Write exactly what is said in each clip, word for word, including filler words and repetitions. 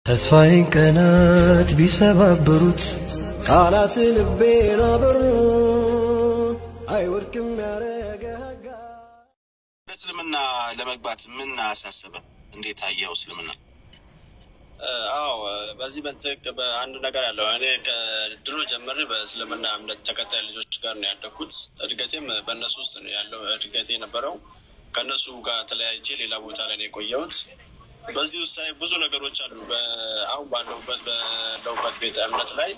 ተስፋዬን ቀናት ቢሰባብሩት ቃላት ልቤን አበሩት አይወድቅም ያረጋጋ እስልምና ለመግባት ምን አሳሰበ እንዴት አየው እስልምና አዎ በዚህ በትክ በአንድ ነገር ያለው እኔ ከድሮ ጀምሬ በእስልምና እምነት ተከታይ ልጆች ጋር ነው ያደኩት እድገቴም በእነሱ ውስጥ ነው ያለው እድገቴ ነበረው ከነሱ ጋር ተለያይቼ ሌላ ቦታ ላይ ነው የቆየሁት በዚህ ውስጥ ብዙ ነገሮች አሉ አሁን ባለውበት በለውበት ቤተ እምነት ላይ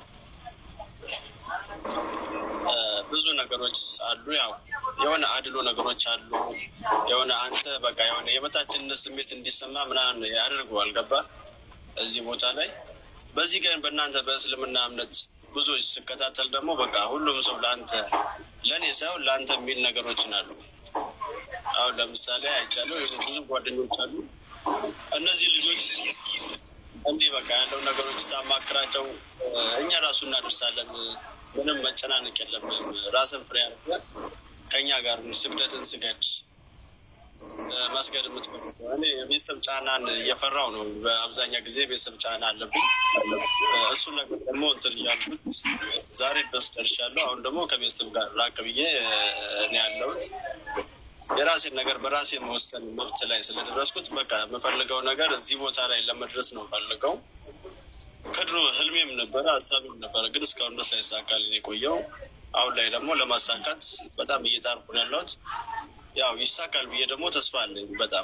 ብዙ ነገሮች አሉ ያው የሆነ አድሎ ነገሮች አሉ የሆነ አንተ በቃ የሆነ የበታችነት ስሜት እንዲሰማ ምናምን ያደርጋል ገባ እዚህ ቦታ ላይ በዚህ ግን በእናንተ በእስልምና እምነት ብዙ ሲከታተል ደግሞ በቃ ሁሉም ሰው ላንተ ለኔ ሳይሆን ላንተ የሚል ነገሮች አሉ አሁን ለምሳሌ አይቻለሁ ብዙ ጓደኞች አሉ እነዚህ ልጆች እንዴ በቃ ያለው ነገሮች ሳማክራቸው እኛ ራሱ እናደርሳለን ምንም መጨናነቅ የለም ራስን ፍሬ አድርገህ ከኛ ጋር ስግደትን ስገድ መስገድ የምትፈልገው እኔ ቤተሰብ ጫናን እየፈራው ነው በአብዛኛው ጊዜ ቤተሰብ ጫና አለብኝ እሱ ነገር ደግሞ እንትን ያልኩት ዛሬ ድረስ ደርሻለሁ አሁን ደግሞ ከቤተሰብ ጋር ራቅ ብዬ እኔ ያለሁት የራሴን ነገር በራሴ መወሰን መብት ላይ ስለደረስኩት በቃ መፈልገው ነገር እዚህ ቦታ ላይ ለመድረስ ነው ፈልገው ከድሮ ህልሜም ነበር ሐሳብም ነበር ግን እስካሁን ድረስ ሳይሳካልኝ የቆየው አሁን ላይ ደግሞ ለማሳካት በጣም እየጣርኩ ነው ያለሁት ያው ይሳካል ብዬ ደግሞ ተስፋ አለኝ በጣም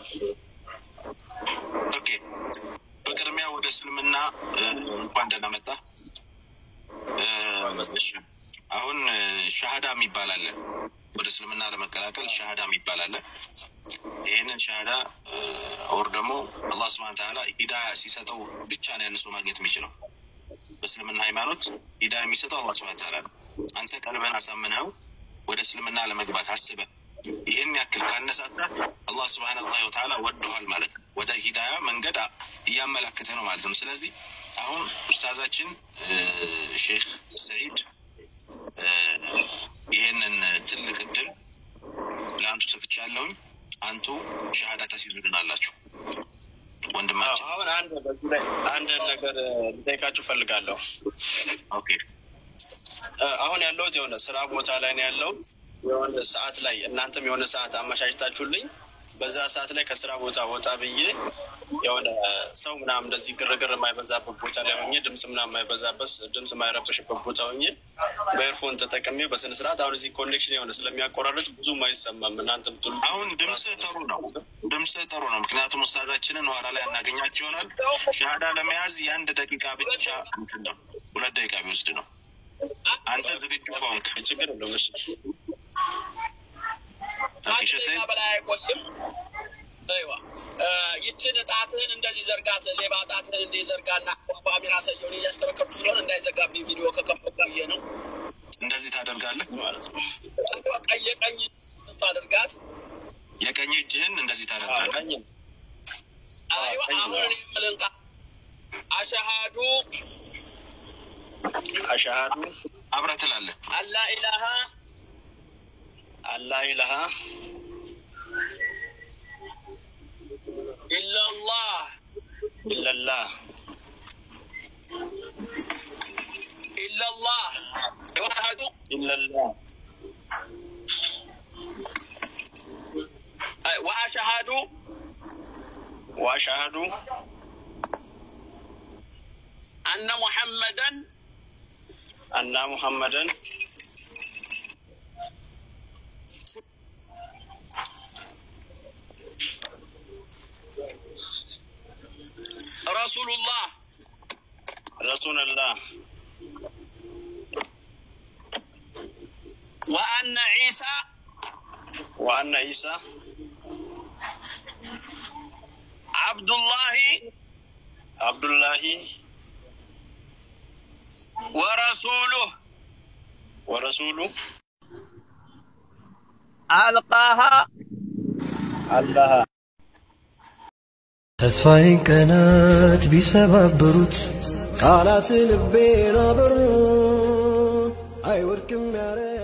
ኦኬ በቅድሚያ ወደ እስልምና እንኳን ደህና መጣ አሁን ሻሃዳ የሚባል ወደ እስልምና ለመቀላቀል ሻሃዳ የሚባል አለ ይሄንን ሻሃዳ ኦር ደግሞ አላህ Subhanahu Wa Ta'ala ሂዳያ ሲሰጠው ብቻ ነው ያንሱ ማግኘት የሚችለው በእስልምና ሃይማኖት ሂዳያ የሚሰጠው አላህ Subhanahu Wa Ta'ala አንተ ቀልበን አሳምነው ወደ እስልምና ለመግባት አስበ ይሄን ያክል ካነሳታ አላህ Subhanahu Wa Ta'ala ወደዋል ማለት ነው ወደ ሂዳያ መንገድ ያመላክተ ነው ማለት ነው ስለዚህ አሁን ኡስታዛችን ሼክ ሰዒድ ይሄንን ትልቅ እድል ለአንተ ሰጥቻለሁ አንቱ ሻሃዳ ተሲዙልናላችሁ ወንድማችን አሁን አንድ በዚህ ላይ አንድ ነገር ልጠይቃችሁ ፈልጋለሁ ኦኬ አሁን ያለው የሆነ ስራ ቦታ ላይ ነው ያለው የሆነ ሰዓት ላይ እናንተም የሆነ ሰዓት አመቻችታችሁልኝ በዛ ሰዓት ላይ ከስራ ቦታ ወጣ ብዬ የሆነ ሰው ምናምን እንደዚህ ግርግር የማይበዛበት ቦታ ላይ ሆኜ ድምጽ ምናምን የማይበዛበት ድምጽ የማይረብሽበት ቦታ ሆኜ በኤርፎን ተጠቅሜ በስነ ስርዓት አሁን እዚህ ኮኔክሽን የሆነ ስለሚያቆራርጥ ብዙ ማይሰማም እናንተም ጥሩ አሁን ድምጽ ጥሩ ነው ድምጽ ጥሩ ነው ምክንያቱም ኡስታዛችንን ኋላ ላይ እናገኛቸው ይሆናል ሻሃዳ ለመያዝ የአንድ ደቂቃ ብቻ እንትን ነው ሁለት ደቂቃ ቢወስድ ነው አንተ ዝግጁ ባንክ ችግር ነው እሺ አሽና በላይ ቆይም አይዋ ይችን ጣትህን እንደዚህ ዘርጋት ሌባ ጣትህን እንደዚህ ዘርጋና ካሜራ ሰየው ነው ያስተከከሉ ስለሆነ እንዳይዘጋብ ቪዲዮ ከከፈከየ ነው እንደዚህ ታደርጋለህ ማለት ነው ቀይ ቀኝ ታደርጋት የቀኝ እጅህን እንደዚህ ታደርጋለህ አይዋ አሁን ለንቃ አሽሃዱ አሽሃዱ አብራተላለ አላ ኢላሃ አላ ኢላሃ إلا الله إلا الله إلا الله وحد إلا الله وأشهد وأشهد أن محمدا أن محمدا رسول الله رسول الله وأن عيسى وأن عيسى عبد الله عبد الله ورسوله ورسوله ألقاها الله ተስፋዬን ቀናት ቢሰባብሩት ቃላት ልቤን አበሩት አይወድቅም ያረ